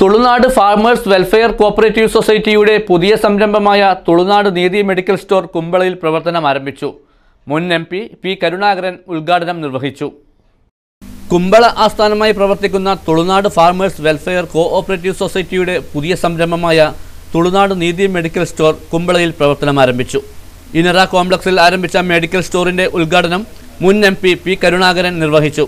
Tulunad farmers welfare cooperative സൊസൈറ്റിയുടെ പുതിയ സംരംഭമായ തുളുനാട് നീതി മെഡിക്കൽ സ്റ്റോർ കുമ്പളയിൽ പ്രവർത്തനം ആരംഭിച്ചു. മുൻ MP പി കരുണാകരൻ ഉദ്ഘാടനം നിർവഹിച്ചു. കുമ്പള ആസ്ഥാനമായി പ്രവർത്തിക്കുന്ന തുളുനാട് ഫാർമേഴ്സ് വെൽഫെയർ കോഓപ്പറേറ്റീവ് സൊസൈറ്റിയുടെ പുതിയ സംരംഭമായ തുളുനാട് നീതി മെഡിക്കൽ സ്റ്റോർ കുമ്പളയിൽ പ്രവർത്തനം ആരംഭിച്ചു. ഇനറ കോംപ്ലക്സിൽ ആരംഭിച്ച മെഡിക്കൽ സ്റ്റോറിന്റെ ഉദ്ഘാടനം മുൻ MP പി കരുണാകരൻ നിർവഹിച്ചു.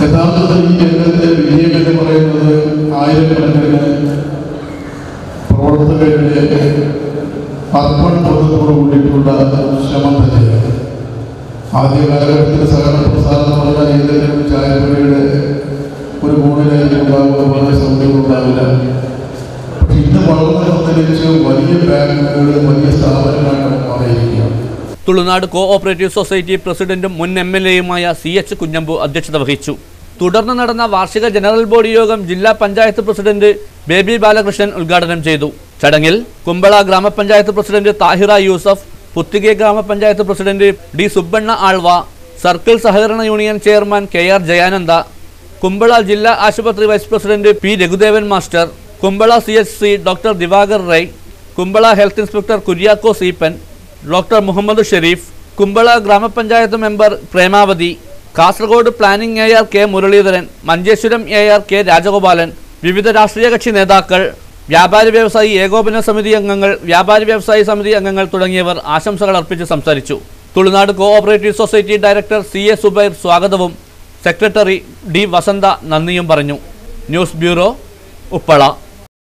പ്രവർത്തകരുടെ അർപ്പണബോധത്തോടു കൂടിയിട്ടുള്ള ശ്രമം തന്നെയാണ്. ആദ്യ കാലഘട്ടത്തിൽ സഹകരണ പ്രസ്ഥാനം എന്ന് പറഞ്ഞാൽ ഏതെങ്കിലും ചായപ്പുരയുടെ ഒരു കോണിലായിരിക്കും ഉണ്ടാവുക, വളരെ സൗകര്യം ഉണ്ടാവില്ല. പക്ഷെ ഇന്ന് വളർന്നതനുസരിച്ച് വലിയ ബാങ്കുകൾ, വലിയ സ്ഥാപനങ്ങളാണ് മാറിയിരിക്കുകയാണ്. തുളുനാട് കോഓപ്പറേറ്റീവ് സൊസൈറ്റി പ്രസിഡന്റും മുൻ MLA-യുമായ CH കുഞ്ഞമ്പു അധ്യക്ഷത വഹിച്ചു. തുടർന്ന് നടന്ന വാർഷിക ജനറൽ ബോഡി യോഗം ജില്ലാ പഞ്ചായത്ത് പ്രസിഡന്റ് ബേബി ബാലകൃഷ്ണൻ ഉദ്ഘാടനം ചെയ്തു. ചടങ്ങിൽ കുമ്പള ഗ്രാമപഞ്ചായത്ത് പ്രസിഡന്റ് താഹിറ യൂസഫ്, പുത്തികെ ഗ്രാമപഞ്ചായത്ത് president D Subbanna Alva, circle സഹകരണ union chairman KR Jayananda, Kumbla ജില്ലാ ആശുപത്രി vice president P Raghudevan master, Kumbla CHC doctor Divakar Rai, Kumbla health inspector Kuriako Seeppan, doctor Muhammad Sharif, Kumbla ഗ്രാമപഞ്ചായത്ത് member Premavathi, Kasaragod planning AR K Muraleedharan, Manjeshwaram AR K Rajagopalan, വിവിധ രാഷ്ട്രീയ കക്ഷി നേതാക്കൾ, വ്യാപാരി വ്യവസായി ഏകോപന സമിതി അംഗങ്ങൾ, വ്യാപാരി വ്യവസായി സമിതി അംഗങ്ങൾ തുടങ്ങിയവർ ആശംസകൾ അർപ്പിച്ച് സംസാരിച്ചു. Tulunad cooperative society director CA Zubair സ്വാഗതവും സെക്രട്ടറി D വസന്ത നന്ദിയും പറഞ്ഞു. News bureau, Uppala.